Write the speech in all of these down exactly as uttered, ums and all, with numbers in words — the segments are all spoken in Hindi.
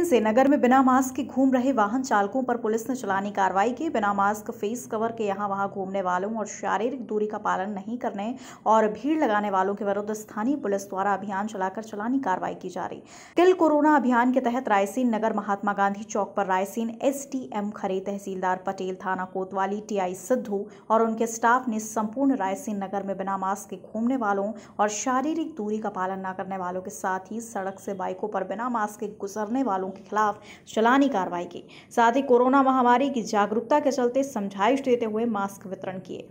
से नगर में बिना मास्क के घूम रहे वाहन चालकों पर पुलिस ने चलानी कार्रवाई की। बिना मास्क, फेस कवर के यहां वहां घूमने वालों और शारीरिक दूरी का पालन नहीं करने और भीड़ लगाने वालों के विरुद्ध स्थानीय पुलिस द्वारा अभियान चलाकर चलानी कार्रवाई की जा रही। किल कोरोना अभियान के तहत रायसेन नगर महात्मा गांधी चौक पर रायसेन एसडीएम खरे, तहसीलदार पटेल, थाना कोतवाली टीआई सिद्धू और उनके स्टाफ ने संपूर्ण रायसेन नगर में बिना मास्क के घूमने वालों और शारीरिक दूरी का पालन न करने वालों के साथ ही सड़क से बाइकों पर बिना मास्क के गुजरने वालों के खिलाफ चलानी कार्रवाई की। साथ ही कोरोना महामारी की जागरूकता के चलते समझाइश देते हुए मास्क वितरण किए।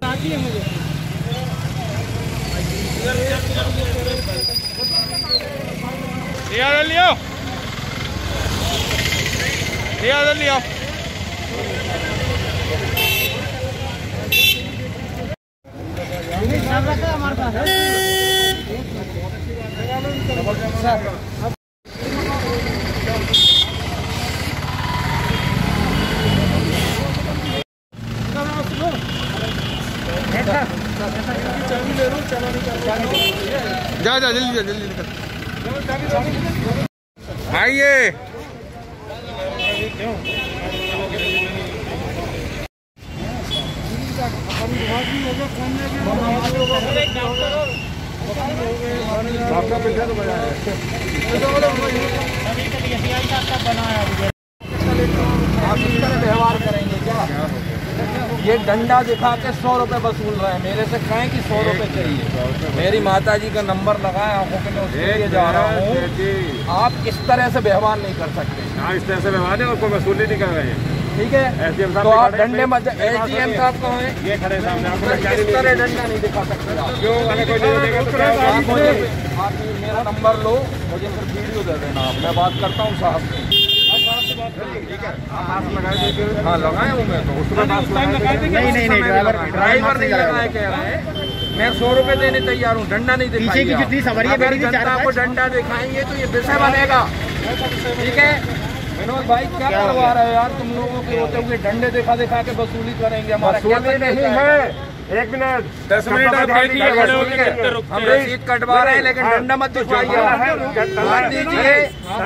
जा जा जल्दी जल्दी निकल आइए। आप इस तरह व्यवहार करेंगे क्या? ये डंडा दिखा के सौ रुपए वसूल रहे हैं मेरे से, कहें कि सौ रुपए चाहिए। मेरी माता जी का नंबर लगाया, आंखों के मैं उसके लिए जा रहा हूँ। आप इस तरह से व्यवहार नहीं कर सकते। हाँ, इस तरह से व्यवहार है और कोई वसूली नहीं कर रहे हैं। ठीक है, तो आप डंडे मत। एसडीएम साहब कहाँ हैं? ये खड़े सामने। आपको इस तरह डंडा नहीं दिखा सकते आप। क्यों? अगर कोई नहीं देगा तो क्या होगा? आप मुझे आप मेरा नंबर लो, मुझे फिर वीडियो दे देना। मैं बात करता हूँ साहब से। हाँ लगाए हूँ मैं तो। उसमें नहीं नहीं नहीं ड्राइवर ड्राइवर नहीं लगाए कह रहे हैं। मैं सौ रुपए देने तैयार हूँ। डंडा नहीं दिखाएंगे। पीछे की जितनी सवारी है मेरी जनता को डंडा दिखाएंगे तो ये विषय बनेगा। ठीक है विनोद भाई, क्या करवा रहे हो यार? तुम लोगों के होते हुए डंडे दिखा दिखा के वसूली करेंगे। हमारा क्या नहीं है। एक मिनट दस मिनट आप देखिए, हम रसीद कटवा रहे हैं लेकिन डंडा मत दिखवाइए। बात दीजिए,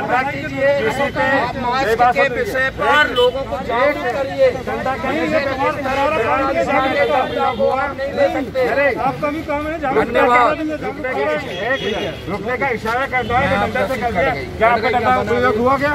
आप मास्क के विषय पर लोगों को जागरूक करिए। आपका भी काम है। धन्यवाद। रुकने का इशारा कर दो। क्या आपका डंडा हुआ क्या?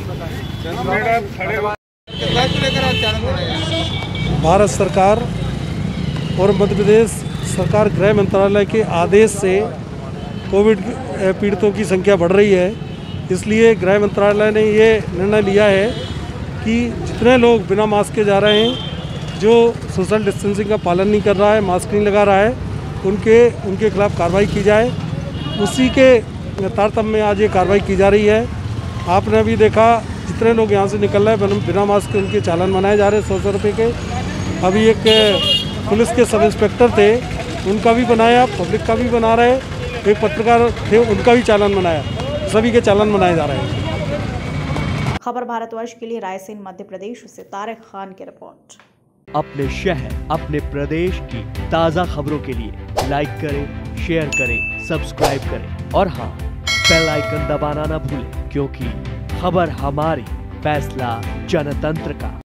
भारत सरकार और मध्य प्रदेश सरकार गृह मंत्रालय के आदेश से कोविड पीड़ितों की संख्या बढ़ रही है, इसलिए गृह मंत्रालय ने ये निर्णय लिया है कि जितने लोग बिना मास्क के जा रहे हैं, जो सोशल डिस्टेंसिंग का पालन नहीं कर रहा है, मास्क नहीं लगा रहा है, उनके उनके खिलाफ कार्रवाई की जाए। उसी के तारतम्य में आज ये कार्रवाई की जा रही है। आपने अभी देखा जितने लोग यहाँ से निकल रहे हैं बिना मास्क के, उनके चालान बनाए जा रहे हैं सौ सौ रुपये के। अभी एक पुलिस के सब इंस्पेक्टर थे, उनका भी बनाया, पब्लिक का भी बना रहे, एक पत्रकार थे उनका भी चालान बनाया, सभी के चालान बनाए जा रहे हैं। खबर भारतवर्ष के लिए रायसेन मध्य प्रदेश से तारिक खान की रिपोर्ट। अपने शहर, अपने प्रदेश की ताज़ा खबरों के लिए लाइक करें, शेयर करें, सब्सक्राइब करें और हाँ, बेल आइकन दबाना ना भूलें, क्योंकि खबर हमारी, फैसला जनतंत्र का।